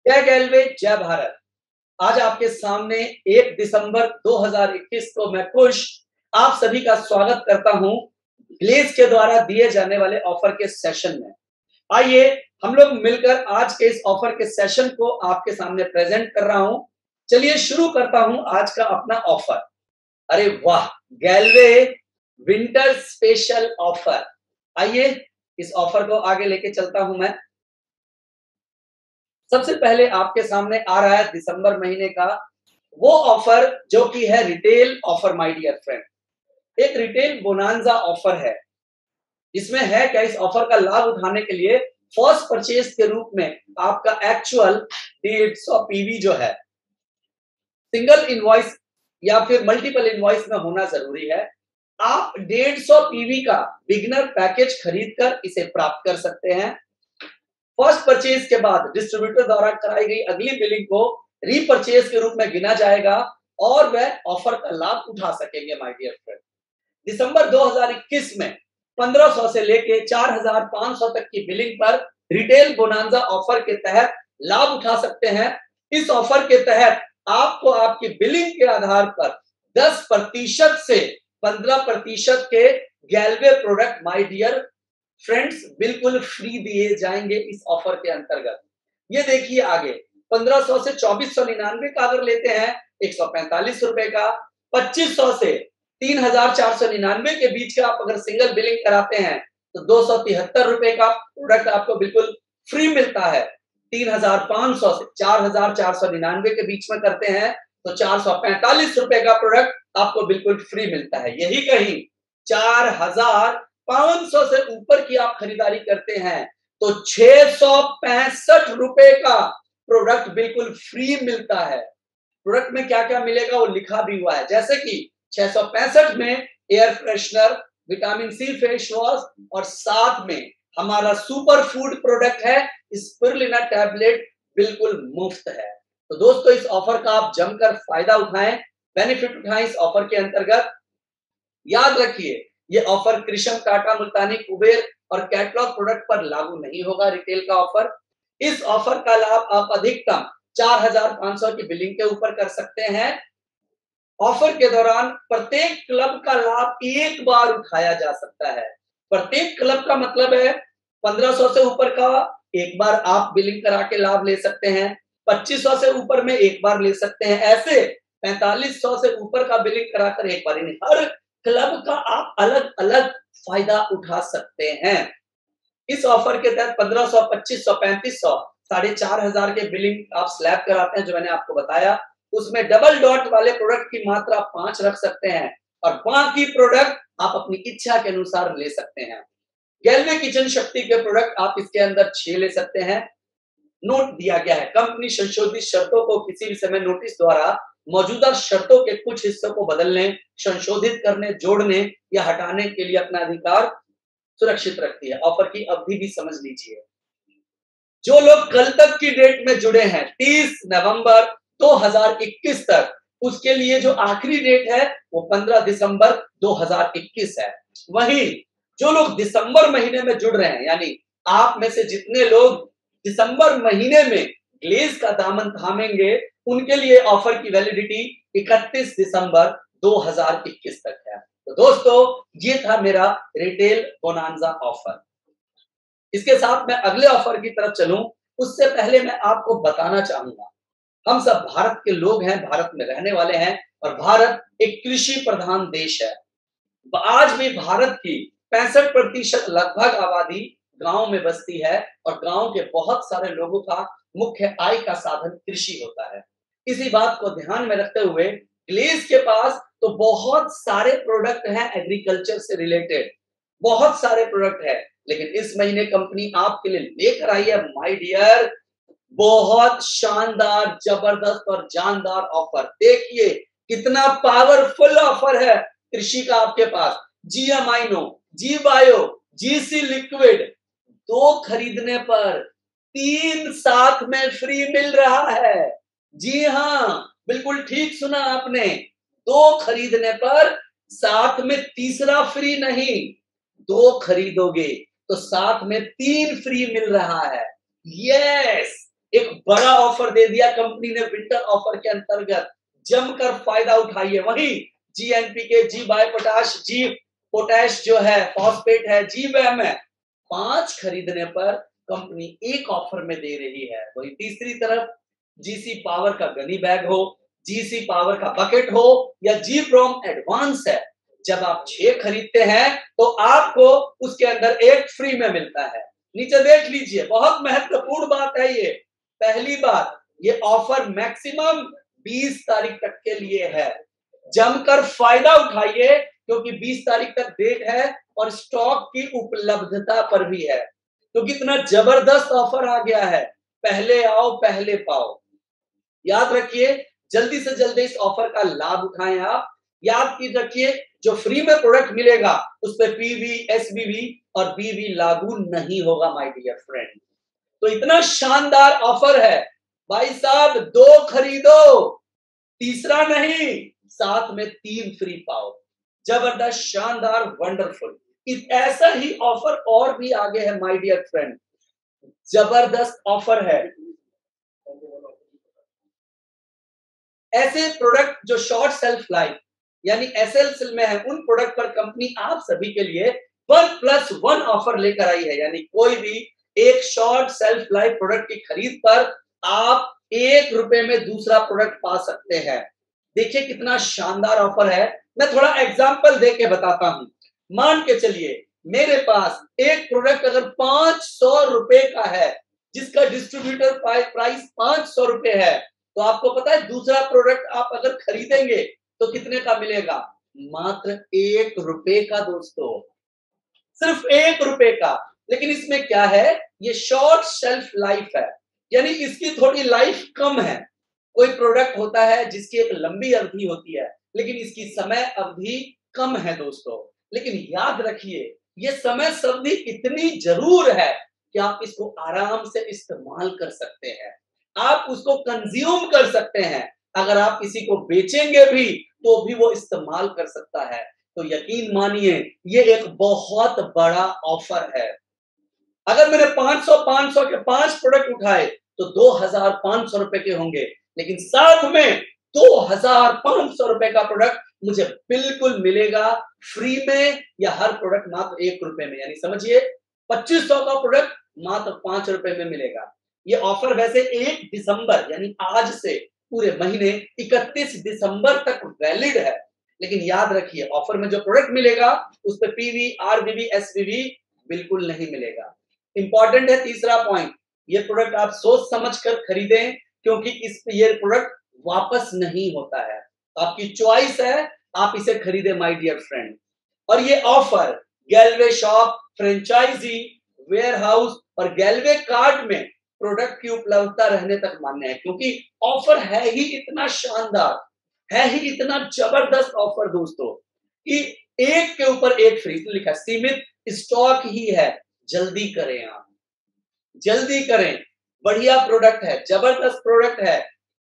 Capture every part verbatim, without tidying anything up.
जय गैलवे, जय भारत। आज आपके सामने एक दिसंबर दो हज़ार इक्कीस को मैं खुश आप सभी का स्वागत करता हूं ग्लेज के द्वारा दिए जाने वाले ऑफर के सेशन में। आइए हम लोग मिलकर आज के इस ऑफर के सेशन को आपके सामने प्रेजेंट कर रहा हूं। चलिए शुरू करता हूं आज का अपना ऑफर। अरे वाह, गैलवे विंटर स्पेशल ऑफर। आइए इस ऑफर को आगे लेके चलता हूं मैं। सबसे पहले आपके सामने आ रहा है दिसंबर महीने का वो ऑफर जो कि है retail offer my dear friend. एक रिटेल बोनांजा ऑफर है। इसमें है क्या, इस ऑफर का लाभ उठाने के लिए फर्स्ट परचेज के रूप में आपका एक्चुअल डेढ़ सौ पीवी जो है सिंगल इनवॉइस या फिर मल्टीपल इनवॉइस में होना जरूरी है। आप डेढ़ सौ पीवी का बिगनर पैकेज खरीदकर इसे प्राप्त कर सकते हैं। फर्स्ट परचेज के बाद डिस्ट्रीब्यूटर द्वारा कराई गई अगली बिलिंग को रीपरचेज के रूप में गिना जाएगा और वह ऑफर का लाभ उठा सकेंगे माय डियर फ्रेंड। दिसंबर दो हज़ार इक्कीस में पंद्रह सौ से लेके चार हज़ार पाँच सौ तक की बिलिंग पर रिटेल बोनांजा ऑफर के तहत लाभ उठा सकते हैं। इस ऑफर के तहत आपको आपकी बिलिंग के आधार पर दस प्रतिशत से पंद्रह प्रतिशत के Galway product my dear friends बिल्कुल फ्री दिए जाएंगे इस ऑफर के अंतर्गत। ये देखिए आगे पंद्रह सौ से चौबीस सौ निन्यानवे का अगर लेते हैं एक सौ पैंतालीस रुपए का, पच्चीस सौ से तीन हजार चार सौ निन्यानवे के बीच का आप अगर सिंगल बिलिंग कराते हैं तो दो सौ तिहत्तर रुपए का प्रोडक्ट आपको बिल्कुल फ्री मिलता है। तीन हजार पांच सौ से चार हजार चार सौ निन्यानवे के बीच में करते हैं तो चार सौ पैंतालीस रुपए का प्रोडक्ट आपको बिल्कुल फ्री मिलता है। यही कहीं चार हजार पांच सौ से ऊपर की आप खरीदारी करते हैं तो छह सौ पैंसठ रुपए का प्रोडक्ट बिल्कुल फ्री मिलता है। प्रोडक्ट में क्या क्या मिलेगा वो लिखा भी हुआ है, जैसे कि छह सौ पैंसठ में air freshener, vitamin C face wash और साथ में हमारा सुपर फूड प्रोडक्ट है स्पिरुलिना टैबलेट बिल्कुल मुफ्त है। तो दोस्तों इस ऑफर का आप जमकर फायदा उठाएं, बेनिफिट उठाएं इस ऑफर के अंतर्गत। याद रखिए ये ऑफर कृषम, टाटा, मुल्तानी, कुबेर और कैटलॉग प्रोडक्ट पर लागू नहीं होगा। रिटेल का ऑफर, इस ऑफर का लाभ आप अधिकतम चार हज़ार पाँच सौ की बिलिंग के ऊपर कर सकते हैं। ऑफर के दौरान प्रत्येक क्लब का लाभ एक बार उठाया जा सकता है। प्रत्येक क्लब का मतलब है पंद्रह सौ से ऊपर का एक बार आप बिलिंग करा के लाभ ले सकते हैं, पच्चीस सौ से ऊपर में एक बार ले सकते हैं, ऐसे पैंतालीस सौ से ऊपर का बिलिंग कराकर एक बार। हर क्लब का आप अलग अलग फायदा उठा सकते हैं। इस ऑफर के तहत पंद्रह सौ, पच्चीस सौ, पैंतीस सौ, साढ़े चार हजार के बिलिंग आप स्लैब कराते हैं जो मैंने आपको बताया। उसमें डबल डॉट वाले प्रोडक्ट की मात्रा पांच रख सकते हैं और बाकी प्रोडक्ट आप अपनी इच्छा के अनुसार ले सकते हैं। गैलवे किचन शक्ति के प्रोडक्ट आप इसके अंदर छह ले सकते हैं। नोट दिया गया है कंपनी संशोधित शर्तों को किसी भी समय नोटिस द्वारा मौजूदा शर्तों के कुछ हिस्सों को बदलने, संशोधित करने, जोड़ने या हटाने के लिए अपना अधिकार सुरक्षित रखती है। ऑफर की अवधि भी समझ लीजिए। जो लोग कल तक की डेट में जुड़े हैं तीस नवंबर दो हज़ार इक्कीस तक, उसके लिए जो आखिरी डेट है वो पंद्रह दिसंबर दो हज़ार इक्कीस है। वहीं जो लोग दिसंबर महीने में जुड़ रहे हैं, यानी आप में से जितने लोग दिसंबर महीने में ग्लेज का दामन थामेंगे उनके लिए ऑफर की वैलिडिटी इकतीस दिसंबर दो हज़ार इक्कीस तक है। तो दोस्तों ये था मेरा रिटेल बोनांजा ऑफर। इसके साथ मैं अगले ऑफर की तरफ चलूं उससे पहले मैं आपको बताना चाहूंगा हम सब भारत के लोग हैं, भारत में रहने वाले हैं और भारत एक कृषि प्रधान देश है। आज भी भारत की पैंसठ प्रतिशत लगभग आबादी गांव में बसती है और गांव के बहुत सारे लोगों का मुख्य आय का साधन कृषि होता है। इसी बात को ध्यान में रखते हुए ग्लेज के पास तो बहुत सारे प्रोडक्ट हैं एग्रीकल्चर से रिलेटेड, बहुत सारे प्रोडक्ट है। लेकिन इस महीने कंपनी आपके लिए लेकर आई है माय डियर बहुत शानदार, जबरदस्त और जानदार ऑफर। देखिए कितना पावरफुल ऑफर है कृषि का आपके पास। G amino, G bio, G C liquid दो खरीदने पर तीन साथ में फ्री मिल रहा है। जी हाँ, बिल्कुल ठीक सुना आपने, दो खरीदने पर साथ में तीसरा फ्री नहीं, दो खरीदोगे तो साथ में तीन फ्री मिल रहा है। यस, एक बड़ा ऑफर दे दिया कंपनी ने विंटर ऑफर के अंतर्गत, जमकर फायदा उठाइए। वहीं जी N P K, G bio potash, G potash जो है, फॉस्फेट है, जी वैम है, पांच खरीदने पर कंपनी एक ऑफर में दे रही है। वही तीसरी तरफ जी सी पावर का गनी बैग हो, जी सी पावर का बकेट हो या जी प्रोम एडवांस है, जब आप छह खरीदते हैं तो आपको उसके अंदर एक फ्री में मिलता है। नीचे देख लीजिए, बहुत महत्वपूर्ण बात है ये। पहली बात, ये ऑफर मैक्सिमम बीस तारीख तक के लिए है। जमकर फायदा उठाइए क्योंकि बीस तारीख तक डेट है और स्टॉक की उपलब्धता पर भी है। तो कितना जबरदस्त ऑफर आ गया है, पहले आओ पहले पाओ। याद रखिए, जल्दी से जल्दी इस ऑफर का लाभ उठाएं आप। याद की रखिए, जो फ्री में प्रोडक्ट मिलेगा उस पर पीवी, एसबीवी और बीवी लागू नहीं होगा माय डियर फ्रेंड। तो इतना शानदार ऑफर है भाई साहब, दो खरीदो तीसरा नहीं, साथ में तीन फ्री पाओ। जबरदस्त, शानदार, वंडरफुल। ऐसा ही ऑफर और भी आगे है माय डियर फ्रेंड, जबरदस्त ऑफर है। ऐसे प्रोडक्ट जो शॉर्ट सेल्फ लाइफ यानी एस एल सी में है, उन प्रोडक्ट पर कंपनी आप सभी के लिए वन प्लस वन ऑफर लेकर आई है। यानी कोई भी एक शॉर्ट सेल्फ लाइफ प्रोडक्ट की खरीद पर आप एक रुपए में दूसरा प्रोडक्ट पा सकते हैं। देखिए कितना शानदार ऑफर है। मैं थोड़ा एग्जांपल दे के बताता हूं। मान के चलिए मेरे पास एक प्रोडक्ट अगर पांच सौ रुपए का है, जिसका डिस्ट्रीब्यूटर प्राइस पांच सौ रुपए है, तो आपको पता है दूसरा प्रोडक्ट आप अगर खरीदेंगे तो कितने का मिलेगा? मात्र एक रुपए का दोस्तों, सिर्फ एक रुपए का। लेकिन इसमें क्या है, ये शॉर्ट शेल्फ लाइफ है, यानी इसकी थोड़ी लाइफ कम है। कोई प्रोडक्ट होता है जिसकी एक लंबी अवधि होती है, लेकिन इसकी समय अवधि कम है दोस्तों। लेकिन याद रखिए, ये समय अवधि इतनी जरूर है कि आप इसको आराम से इस्तेमाल कर सकते हैं, आप उसको कंज्यूम कर सकते हैं। अगर आप किसी को बेचेंगे भी तो भी वो इस्तेमाल कर सकता है। तो यकीन मानिए, ये एक बहुत बड़ा ऑफर है। अगर मैंने पांच सौ पांच सौ के पांच प्रोडक्ट उठाए तो दो हजार पांच सौ रुपए के होंगे, लेकिन साथ में दो हजार पांच सौ रुपए का प्रोडक्ट मुझे बिल्कुल मिलेगा फ्री में, या हर प्रोडक्ट मात्र एक रुपए में। यानी समझिए, पच्चीस सौ का प्रोडक्ट मात्र पांच रुपए में मिलेगा। ये ऑफर वैसे एक दिसंबर यानी आज से पूरे महीने इकतीस दिसंबर तक वैलिड है। लेकिन याद रखिए, ऑफर में जो प्रोडक्ट मिलेगा उस पर पीवी, आरबीवी, एसबीवी बिल्कुल नहीं मिलेगा। इंपॉर्टेंट है तीसरा पॉइंट, ये प्रोडक्ट आप सोच समझ कर खरीदें, क्योंकि इस ये प्रोडक्ट वापस नहीं होता है। आपकी चॉइस है, आप इसे खरीदे माय डियर फ्रेंड। और ये offer Galway shop, franchisee, warehouse और गैलवे कार्ड में प्रोडक्ट की उपलब्धता रहने तक मान्य है, क्योंकि ऑफर है ही इतना शानदार, है ही इतना जबरदस्त ऑफर दोस्तों कि एक के ऊपर एक फ्री लिखा, सीमित स्टॉक ही है। जल्दी करें, आप जल्दी करें, बढ़िया प्रोडक्ट है, जबरदस्त प्रोडक्ट है,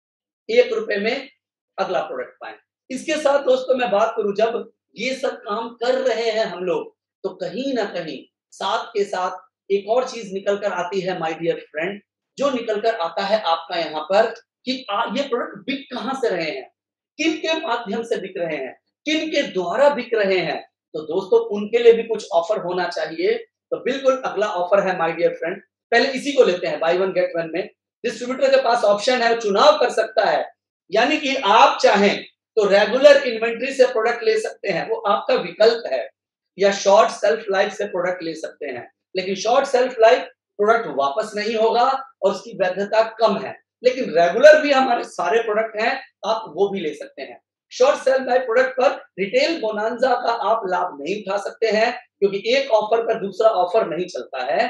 एक रुपए में अगला प्रोडक्ट पाएं। इसके साथ दोस्तों मैं बात करूं, जब ये सब काम कर रहे हैं हम लोग, तो कहीं ना कहीं साथ के साथ एक और चीज निकल कर आती है माय डियर फ्रेंड, जो निकल कर आता है आपका यहाँ पर कि आ, ये प्रोडक्ट बिक कहां से रहे हैं, किन के माध्यम से बिक रहे हैं, किन के द्वारा बिक रहे हैं। तो दोस्तों उनके लिए भी कुछ ऑफर होना चाहिए। तो बिल्कुल अगला ऑफर है माय डियर फ्रेंड, पहले इसी को लेते हैं। बाय वन गेट वन में डिस्ट्रीब्यूटर के पास ऑप्शन है, चुनाव कर सकता है। यानी कि आप चाहें तो रेगुलर इन्वेंट्री से प्रोडक्ट ले सकते हैं, वो आपका विकल्प है, या शॉर्ट सेल्फ लाइफ से प्रोडक्ट ले सकते हैं। लेकिन शॉर्ट सेल्फ लाइफ प्रोडक्ट वापस नहीं होगा और उसकी वैधता कम है। लेकिन रेगुलर भी हमारे सारे प्रोडक्ट हैं, आप वो भी ले सकते हैं। शॉर्ट सेल्फ लाइफ प्रोडक्ट पर रिटेल बोनांजा का आप लाभ नहीं उठा सकते हैं, क्योंकि एक ऑफर पर दूसरा ऑफर नहीं चलता है।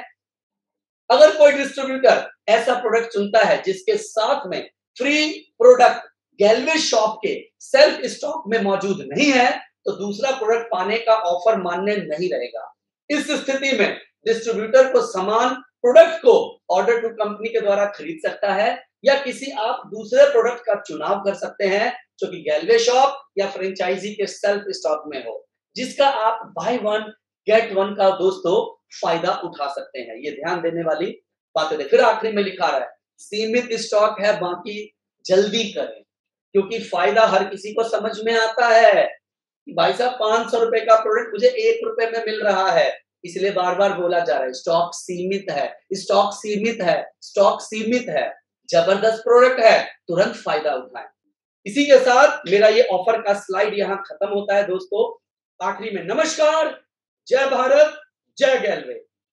अगर कोई डिस्ट्रीब्यूटर ऐसा प्रोडक्ट चुनता है जिसके साथ में फ्री प्रोडक्ट गैलवे शॉप के सेल्फ स्टॉक में मौजूद नहीं है, तो दूसरा प्रोडक्ट पाने का ऑफर मान्य नहीं रहेगा। इस स्थिति में डिस्ट्रीब्यूटर को समान प्रोडक्ट को ऑर्डर टू कंपनी के द्वारा खरीद सकता है, या किसी आप दूसरे प्रोडक्ट का चुनाव कर सकते हैं जो कि गैलवे शॉप या फ्रेंचाइजी के सेल्फ स्टॉक में हो, जिसका आप बाय वन गेट वन का दोस्तों फायदा उठा सकते हैं। ये ध्यान देने वाली बात है। फिर आखिरी में लिखा रहा है, सीमित स्टॉक है, बाकी जल्दी करें, क्योंकि फायदा हर किसी को समझ में आता है कि भाई साहब पांच सौ रुपए का प्रोडक्ट मुझे एक रुपए में मिल रहा है, इसलिए बार बार बोला जा रहा है स्टॉक सीमित है, स्टॉक सीमित है, स्टॉक सीमित है। जबरदस्त प्रोडक्ट है, तुरंत फायदा उठाएं। इसी के साथ मेरा ये ऑफर का स्लाइड यहाँ खत्म होता है दोस्तों। आखिरी में नमस्कार, जय भारत, जय गैलवे।